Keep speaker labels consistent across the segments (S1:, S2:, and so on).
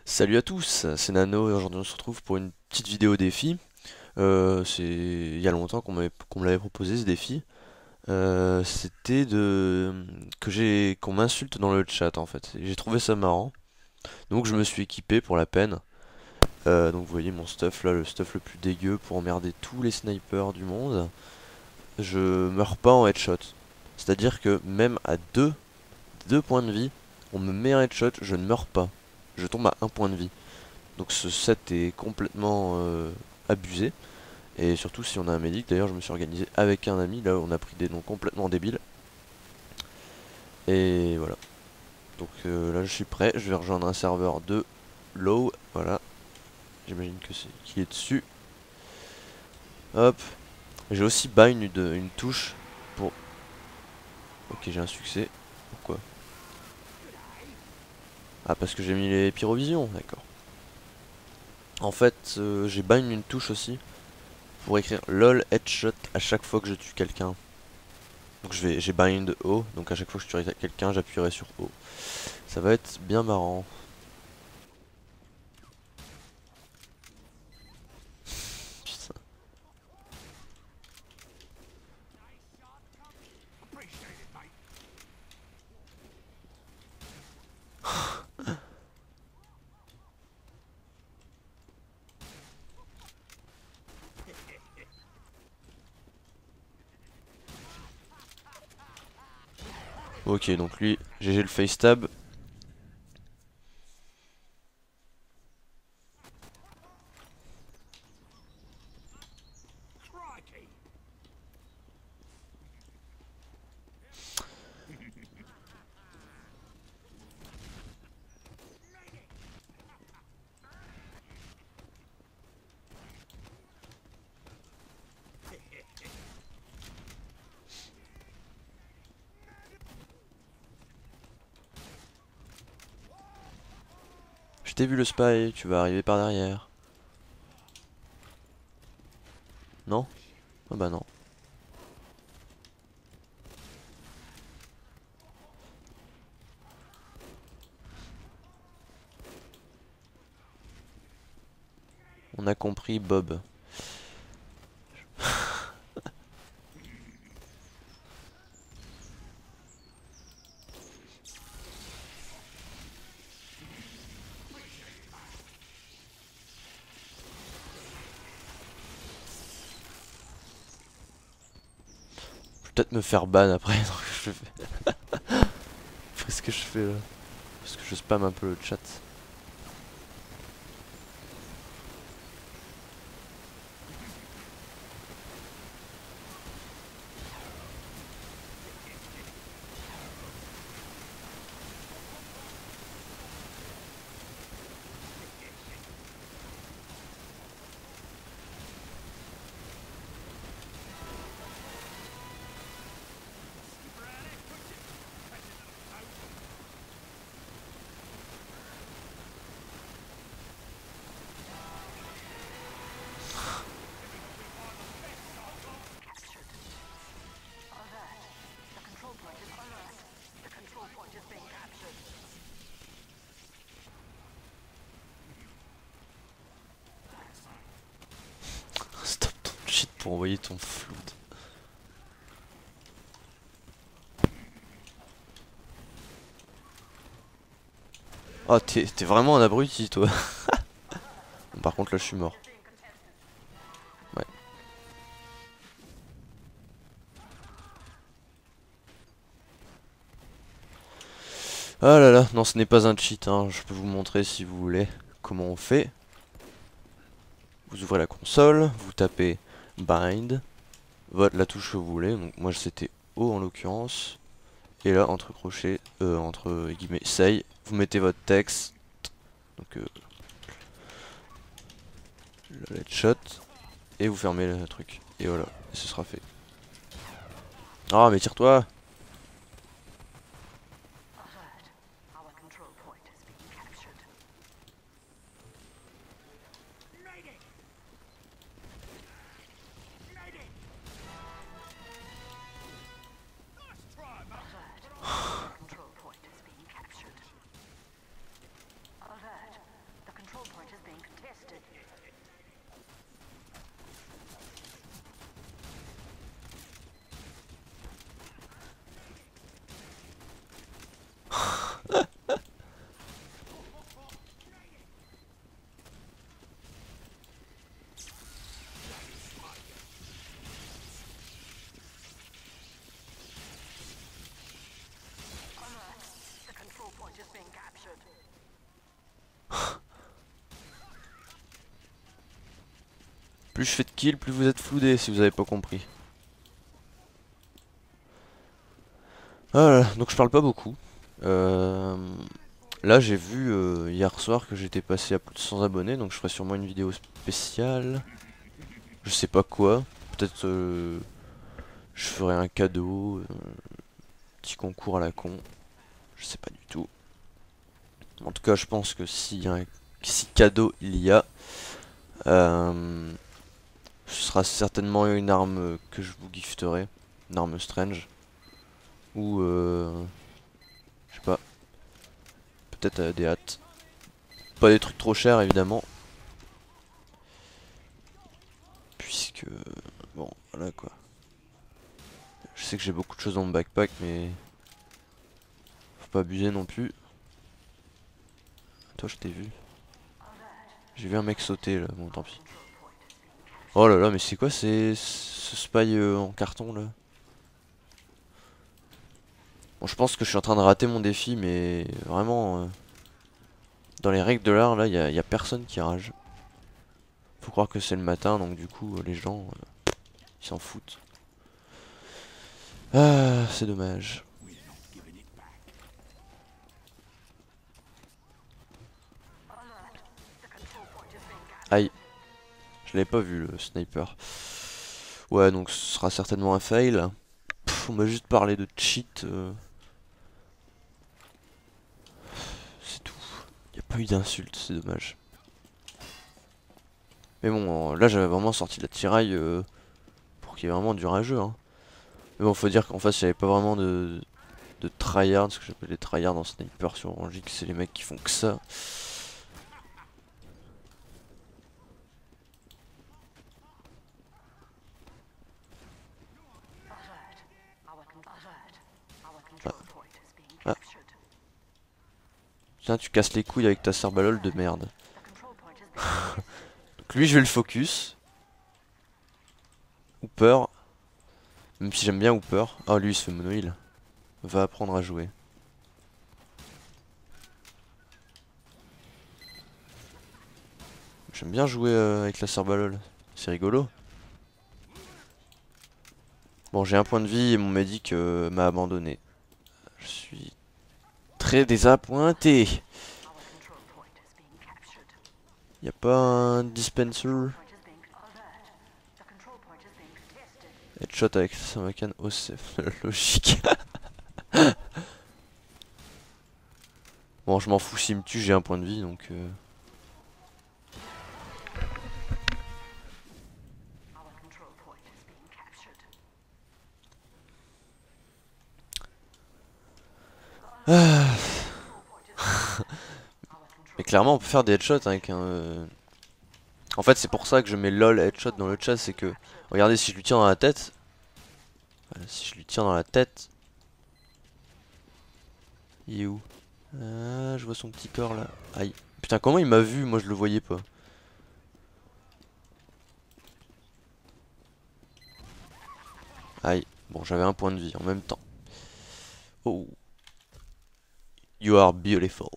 S1: Salut à tous, c'est Nano et aujourd'hui on se retrouve pour une petite vidéo défi. C'est il y a longtemps qu'on me l'avait proposé ce défi. C'était de qu'on m'insulte dans le chat en fait. J'ai trouvé ça marrant, donc je me suis équipé pour la peine. Donc vous voyez mon stuff là, le stuff le plus dégueu pour emmerder tous les snipers du monde. Je meurs pas en headshot, c'est-à-dire que même à deux points de vie, on me met un headshot, je ne meurs pas. Je tombe à un point de vie. Donc ce set est complètement abusé. Et surtout si on a un médic, d'ailleurs je me suis organisé avec un ami, là on a pris des noms complètement débiles. Et voilà. Donc là je suis prêt, je vais rejoindre un serveur de low, voilà. J'imagine que c'est qui est dessus. Hop. J'ai aussi bind une touche pour... Ok, j'ai un succès. Pourquoi? Ah, parce que j'ai mis les pyrovisions, d'accord. En fait, j'ai bind une touche aussi pour écrire LOL headshot à chaque fois que je tue quelqu'un. Donc j'ai bind O, donc à chaque fois que je tuerai quelqu'un, j'appuierai sur O. Ça va être bien marrant. Putain. Ok, donc lui, GG le face tab. Je t'ai vu le spy, tu vas arriver par derrière. Non? Ah bah non. On a compris Bob. Je vais peut-être me faire ban après. Qu'est-ce que je fais là? Parce que je spam un peu le chat. Stop ton shit pour envoyer ton flood. Oh, t'es vraiment un abruti toi. Bon, par contre là je suis mort. Ouais. Ah là là, non ce n'est pas un cheat, hein. Je peux vous montrer si vous voulez comment on fait. Vous ouvrez la console, vous tapez bind, la touche que vous voulez, donc moi c'était O en l'occurrence, et là entre crochets, entre guillemets say, vous mettez votre texte, donc le headshot, et vous fermez le truc, et voilà, et ce sera fait. Ah mais tire-toi! Plus je fais de kills, plus vous êtes floudés, si vous avez pas compris. Voilà, donc je parle pas beaucoup. Euh, Là j'ai vu hier soir que j'étais passé à plus de 100 abonnés, donc je ferai sûrement une vidéo spéciale. Je sais pas quoi. Peut-être je ferai un cadeau, petit concours à la con. Je sais pas du tout. En tout cas, je pense que si cadeau il y a, euh, ce sera certainement une arme que je vous gifterai, une arme strange, ou je sais pas, peut-être des hâtes. Pas des trucs trop chers évidemment, puisque bon, voilà quoi. Je sais que j'ai beaucoup de choses dans mon backpack, mais faut pas abuser non plus. Toi, je t'ai vu. J'ai vu un mec sauter là, bon tant pis. Oh là là, mais c'est quoi ce spy en carton là? Bon, je pense que je suis en train de rater mon défi, mais vraiment, dans les règles de l'art, là, y a personne qui rage. Faut croire que c'est le matin, donc du coup, les gens, ils s'en foutent. Ah, c'est dommage. Aïe, je l'avais pas vu le sniper. Ouais, donc ce sera certainement un fail. Pff, on m'a juste parlé de cheat. C'est tout. Y a pas eu d'insulte, c'est dommage. Mais bon, là j'avais vraiment sorti la tiraille pour qu'il y ait vraiment du rageux. Hein. Mais bon, faut dire qu'en face, il n'y avait pas vraiment de tryhard, ce que j'appelle les tryhards en sniper sur Rangix, c'est les mecs qui font que ça. Ah. Ah. Tiens, tu casses les couilles avec ta cerbalole de merde. Donc lui, je vais le focus. Hooper. Même si j'aime bien Hooper. Ah, lui, il se fait mono heal. Va apprendre à jouer. J'aime bien jouer avec la cerbalole. C'est rigolo. Bon, j'ai un point de vie et mon médic m'a abandonné. Je suis très désappointé. Y a pas un dispenser? Headshot avec sa macane. Oh, c'est logique. Bon, je m'en fous s'il me tue, j'ai un point de vie donc. Ah. Mais clairement, on peut faire des headshots avec un. En fait, c'est pour ça que je mets lol headshot dans le chat, c'est que. Regardez, si je lui tire dans la tête. Voilà, si je lui tire dans la tête. Il est où? Ah, je vois son petit corps là. Aïe. Putain, comment il m'a vu? Moi, je le voyais pas. Aïe. Bon, j'avais un point de vie en même temps. Oh. You are beautiful.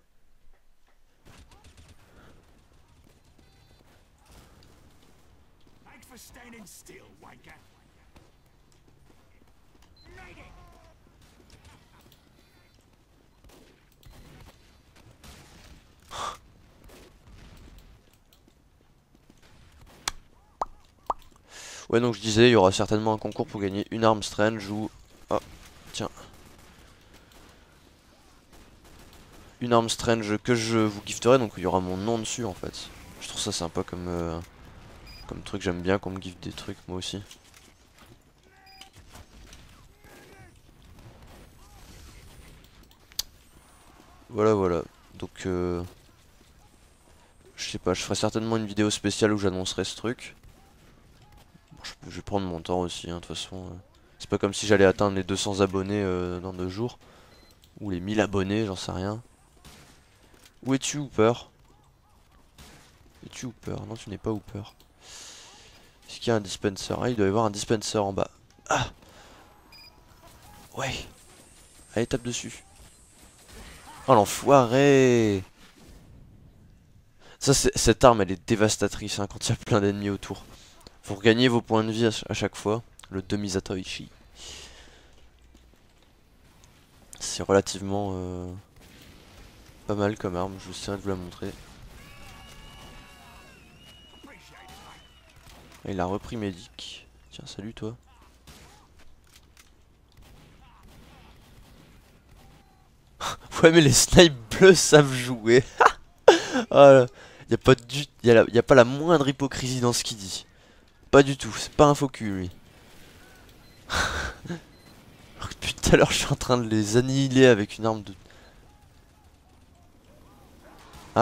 S1: Ouais, donc je disais, il y aura certainement un concours pour gagner une arme strange ou. Oh, tiens. Une arme strange que je vous gifterai, donc il y aura mon nom dessus en fait. Je trouve ça sympa comme truc, j'aime bien qu'on me gifte des trucs moi aussi. Voilà, voilà. Donc, je sais pas, je ferai certainement une vidéo spéciale où j'annoncerai ce truc. Bon, je vais prendre mon temps aussi, hein, de toute façon. C'est pas comme si j'allais atteindre les 200 abonnés dans 2 jours. Ou les 1000 abonnés, j'en sais rien. Où es-tu, Hooper? Es-tu Hooper? Non, tu n'es pas Hooper. Est-ce qu'il y a un dispenser? Ah, il doit y avoir un dispenser en bas. Ah! Ouais! Allez, tape dessus. Oh, l'enfoiré! Ça, cette arme, elle est dévastatrice hein, quand il y a plein d'ennemis autour. Vous regagnez vos points de vie à chaque fois. Le demi-Zatoichi. C'est relativement pas mal comme arme, je vais essayer de vous la montrer. Il a repris Medic. Tiens, salut toi. Ouais, mais les snipes bleus savent jouer. Voilà. Y a pas y a pas la moindre hypocrisie dans ce qu'il dit. Pas du tout, c'est pas un faux cul lui. Alors que depuis tout à l'heure, je suis en train de les annihiler avec une arme de. Ah,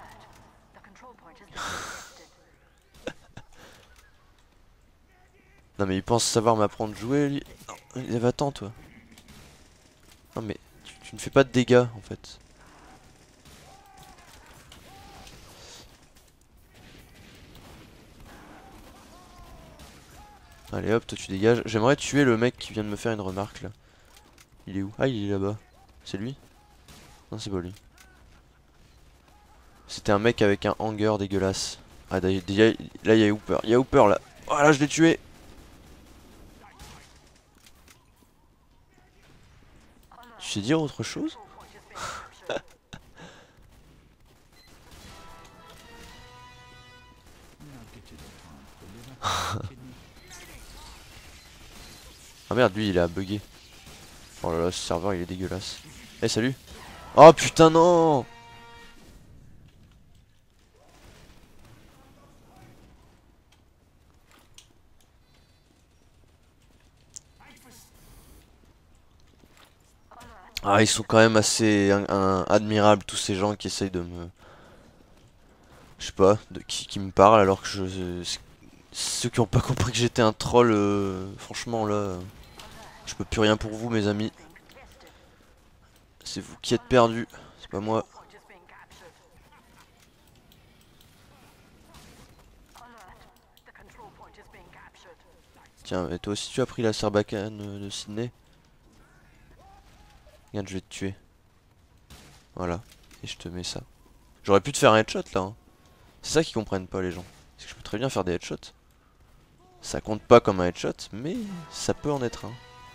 S1: non mais il pense savoir m'apprendre à jouer lui. Non, va-t'en toi. Non mais tu ne fais pas de dégâts en fait. Allez hop, toi tu dégages. J'aimerais tuer le mec qui vient de me faire une remarque là. Il est où? Ah, il est là-bas. C'est lui? Non, c'est pas lui. C'était un mec avec un hanger dégueulasse. Ah, là, il y a Hooper. Il y a Hooper là. Voilà, je l'ai tué. Tu sais dire autre chose? Ah merde, lui il a bugué. Oh là là, ce serveur il est dégueulasse. Eh, salut. Oh putain, non! Ah, ils sont quand même assez admirables, tous ces gens qui essayent de me. Je sais pas, qui me parlent alors que ceux qui ont pas compris que j'étais un troll, franchement là. Je peux plus rien pour vous, mes amis. C'est vous qui êtes perdus, c'est pas moi. Tiens, et toi aussi tu as pris la Sarbacane de Sydney? Regarde, je vais te tuer. Voilà. Et je te mets ça. J'aurais pu te faire un headshot là. Hein. C'est ça qu'ils comprennent pas les gens. C'est que je peux très bien faire des headshots. Ça compte pas comme un headshot, mais ça peut en être un.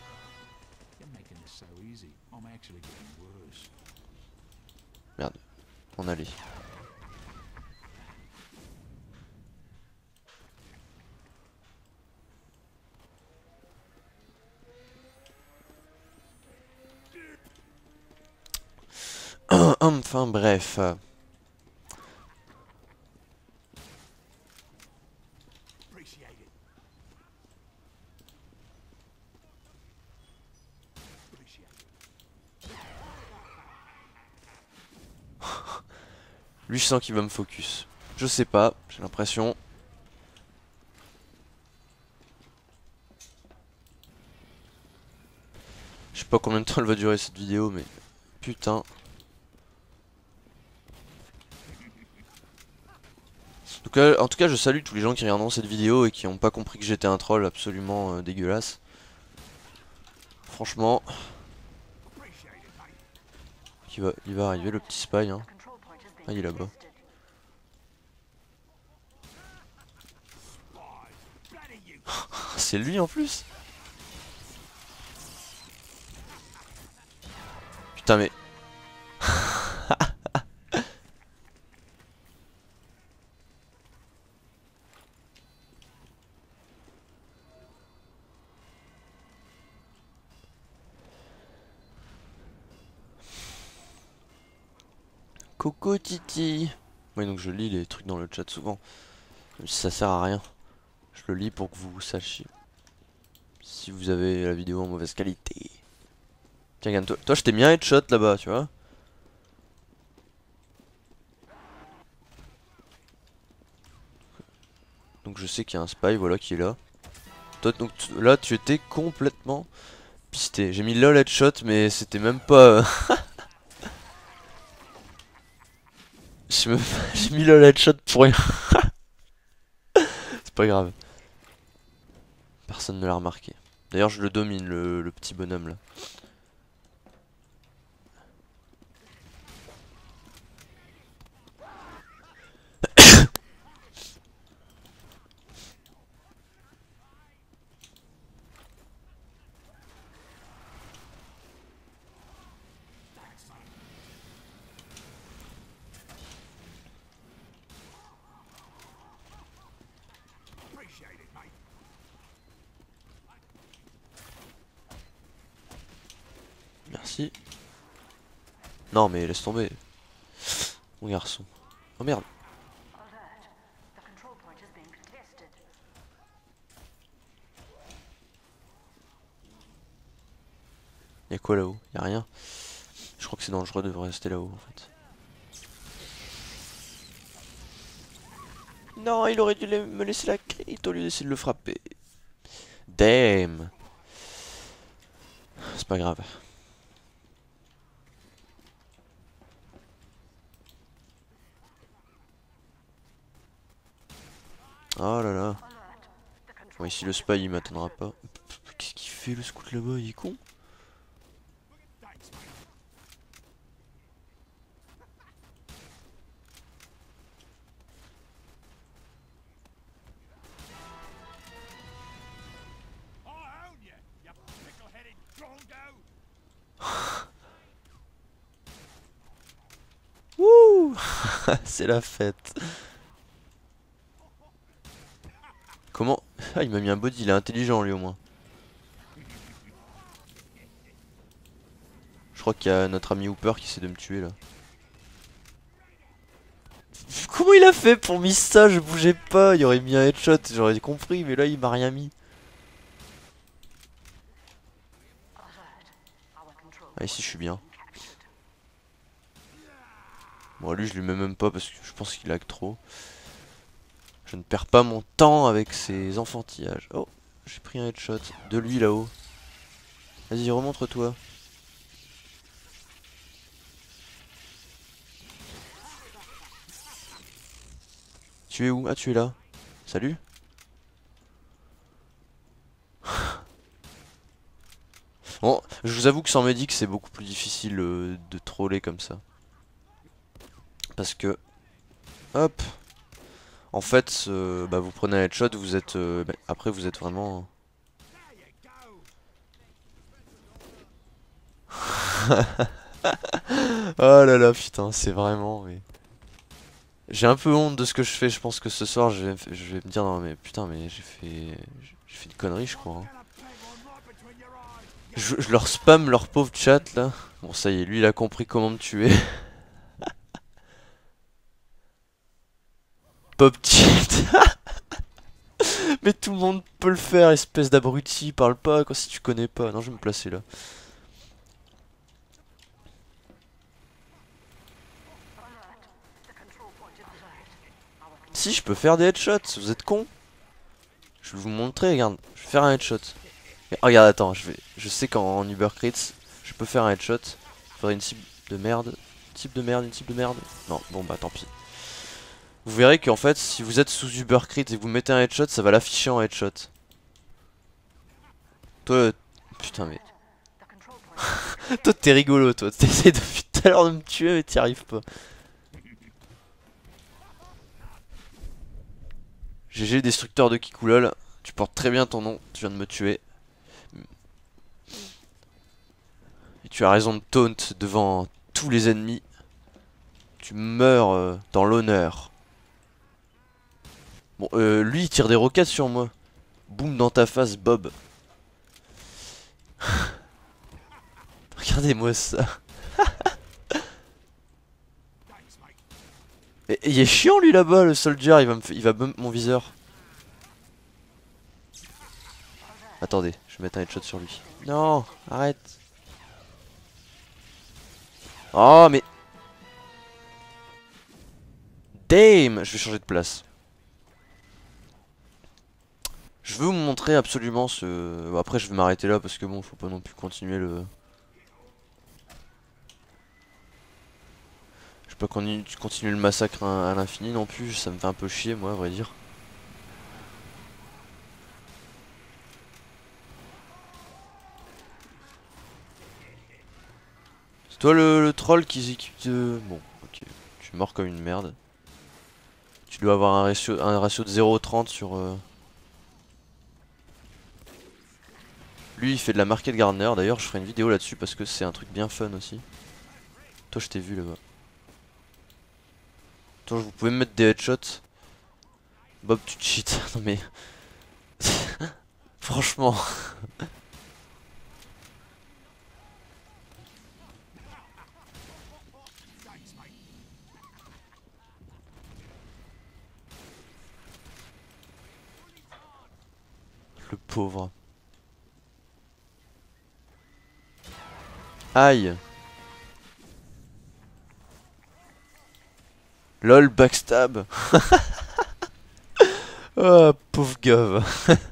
S1: Merde, on allait. Enfin bref. Lui je sens qu'il va me focus. Je sais pas, j'ai l'impression. Je sais pas combien de temps elle va durer cette vidéo, mais putain. En tout cas, je salue tous les gens qui regarderont cette vidéo et qui n'ont pas compris que j'étais un troll absolument dégueulasse. Franchement. Il va arriver le petit spy. Hein. Ah, il est là-bas. C'est lui en plus. Putain mais. Coco Titi. Oui, donc je lis les trucs dans le chat souvent. Même si ça sert à rien. Je le lis pour que vous sachiez. Si vous avez la vidéo en mauvaise qualité. Tiens, regarde, toi je t'ai mis un headshot là-bas, tu vois. Donc je sais qu'il y a un spy, voilà, qui est là. Toi, donc là, tu étais complètement pisté. J'ai mis lol headshot, mais c'était même pas... J'ai mis lol headshot pour rien. C'est pas grave. Personne ne l'a remarqué. D'ailleurs, je le domine, le petit bonhomme là. merci. Non mais laisse tomber. Mon garçon. Oh merde. Y'a quoi là-haut? Y'a rien. Je crois que c'est dangereux de rester là-haut en fait. Non, il aurait dû me laisser la crit au lieu d'essayer de le frapper. Damn. C'est pas grave. Oh là là. Bon, ici le spy il m'attendra pas. Qu'est-ce qu'il fait le scout là-bas? Il est con? Wouh. C'est la fête. Comment? Ah, il m'a mis un body, il est intelligent lui au moins. Je crois qu'il y a notre ami Hooper qui essaie de me tuer là. Comment il a fait pour miss ça? Je bougeais pas, il aurait mis un headshot, j'aurais compris, mais là il m'a rien mis. Ah ici je suis bien. Bon lui je lui mets même pas parce que je pense qu'il lag trop. Je ne perds pas mon temps avec ces enfantillages. Oh, j'ai pris un headshot de lui là-haut. Vas-y remontre-toi. Tu es où? Ah tu es là. Salut. Bon, je vous avoue que sans médic c'est beaucoup plus difficile de troller comme ça. Parce que... Hop. En fait, bah, vous prenez un headshot, vous êtes... bah, après vous êtes vraiment... Oh là là, putain, c'est vraiment... Mais... J'ai un peu honte de ce que je fais, je pense que ce soir je vais me dire non mais putain mais j'ai fait une connerie je crois. Hein. Je leur spam leur pauvre chat là. Bon ça y est, lui il a compris comment me tuer. Pop cheat. Mais tout le monde peut le faire, espèce d'abruti, parle pas quoi si tu connais pas. Non je vais me placer là. Si je peux faire des headshots, vous êtes cons. Je vais vous montrer, regarde, je vais faire un headshot. Et, regarde, attends, je sais qu'en Uber Crits, je peux faire un headshot. Il faudrait une cible de merde. Une cible de merde, une cible de merde. Non, bon bah tant pis. Vous verrez qu'en fait, si vous êtes sous Uber Crit et vous mettez un headshot, ça va l'afficher en headshot. Toi, putain mais... toi t'es rigolo, toi. T'essayes depuis tout à l'heure de me tuer mais t'y arrives pas. GG destructeur de Kikoulol. Tu portes très bien ton nom, tu viens de me tuer. Et tu as raison de taunt devant tous les ennemis. Tu meurs dans l'honneur. Bon, lui il tire des roquettes sur moi. Boum dans ta face, Bob. Regardez-moi ça. Et il est chiant lui là-bas, le soldier, il va bump mon viseur. Attendez, je vais mettre un headshot sur lui. Non, arrête. Oh mais... Damn, je vais changer de place. Je veux vous montrer absolument ce... Bon, après je vais m'arrêter là parce que bon, faut pas non plus continuer le... Je peux pas continuer le massacre à l'infini non plus, ça me fait un peu chier moi à vrai dire. C'est toi le troll qui te... Bon, ok, tu es mort comme une merde. Tu dois avoir un ratio de 0,30 sur... Lui il fait de la market gardener, d'ailleurs je ferai une vidéo là-dessus parce que c'est un truc bien fun aussi. Toi je t'ai vu là-bas. Attends, vous pouvez me mettre des headshots. Bob tu cheats, non mais... Franchement... Le pauvre. Aïe. LOL backstab. Oh pauvre gave.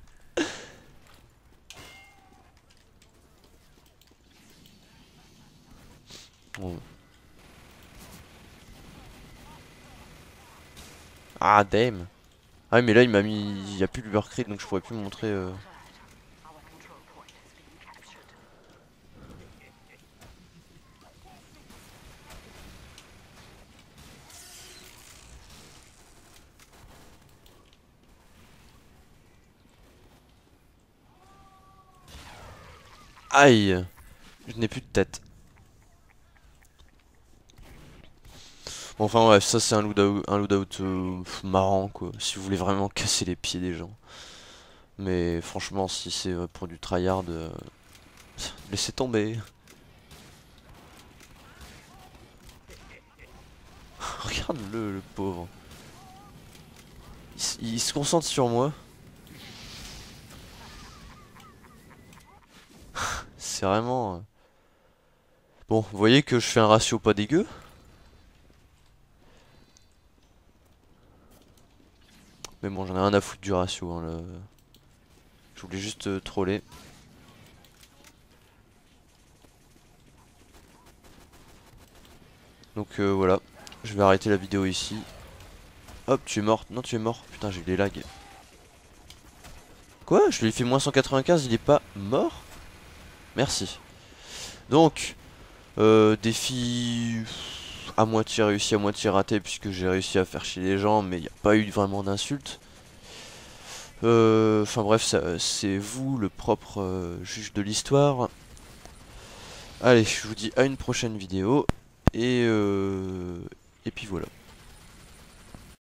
S1: Bon. Ah damn. Ah oui, mais là il m'a mis. Il n'y a plus l'Ubercrit donc je pourrais plus me montrer. Aïe. Je n'ai plus de tête. Bon, enfin ouais, ça c'est un loadout marrant quoi. Si vous voulez vraiment casser les pieds des gens. Mais franchement, si c'est pour du tryhard, laissez tomber. Regarde-le, le pauvre. Il se concentre sur moi. C'est vraiment... Bon, vous voyez que je fais un ratio pas dégueu. Mais bon, j'en ai rien à foutre du ratio. Hein, là. Je voulais juste troller. Donc voilà, je vais arrêter la vidéo ici. Hop, tu es mort. Non, tu es mort. Putain, j'ai eu des lags. Quoi? Je lui ai fait moins 195, il est pas mort? Merci. Donc, défi à moitié réussi, à moitié raté, puisque j'ai réussi à faire chier les gens, mais il n'y a pas eu vraiment d'insultes. Enfin bref, c'est vous le propre juge de l'histoire. Allez, je vous dis à une prochaine vidéo, et puis voilà.